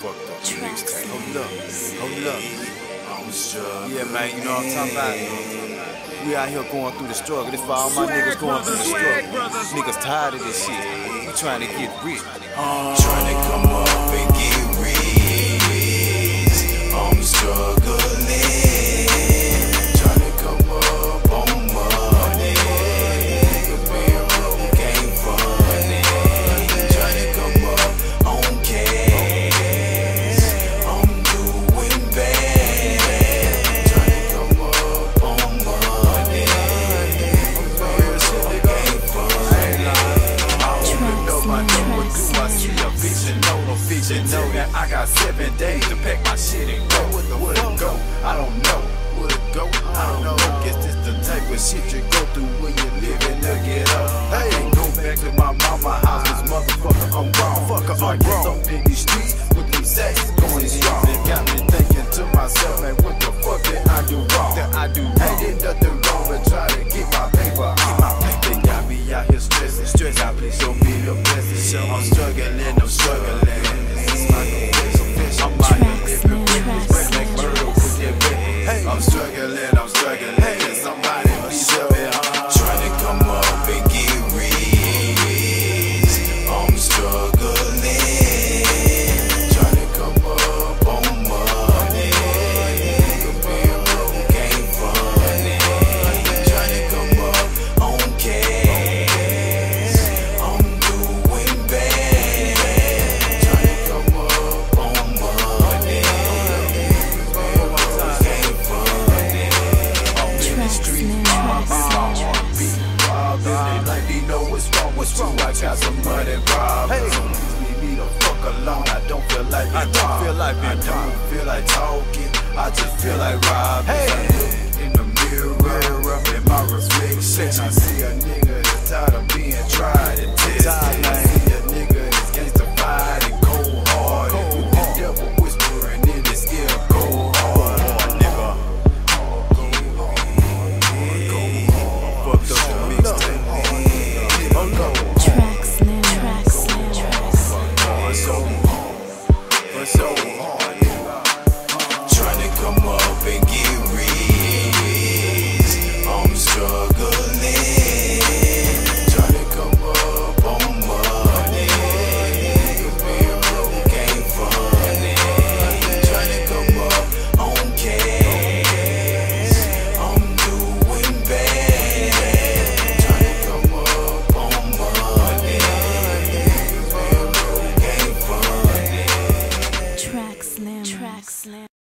fucked up mixtape. Hold up. Yeah, man, you know what I'm talking about? We out here going through the struggle. This for all my niggas going through the struggle. Niggas tired of this shit. We trying to get rich. Trying to come up and get rich. I'm struggling. Trying to come up on money. Nigga being broke ain't funny. Trying to come up on cash. I'm doing bad. Trying to come up on money. Nigga ain't funny. Know that I got 7 days to pack my shit and go. Where it go? I don't know. Where it go? I don't know. Guess this the type of shit you go through when you live in the ghetto. I can't go back to my mama house, cause motherfucker I'm wrong. So I guess I'm in these streets with them sacks going strong. It got me thinking to myself, man, what the fuck did I do wrong? I did nothing wrong but try to get my paper. They got me out here stressing. God please show me a blessing. I'm struggling. I'm struggling, can somebody please help me? Trying to come up and get rich. I'm struggling. Trying to come up on money. Nigga being broke ain't funny. Trying to come up on cash. I'm doing bad. Trying to come up on money. What's wrong? I got some money problems. Leave me the fuck alone. I don't feel like talking. I just feel like robbing. I look in the mirror, in my reflection, I see a nigga that's tired of being tried and tested. I see a nigga that's gangsta fight and cold hard. With the devil whispering in his ear, cold hard. Nigga, fucked up the mixtape. Trying to come up and get rich. I'm struggling. Trying to come up on money. Nigga being broke ain't funny. Trying to come up on cash. I'm doing bad. Trying to come up on money. Nigga being broke ain't funny. Track Slim.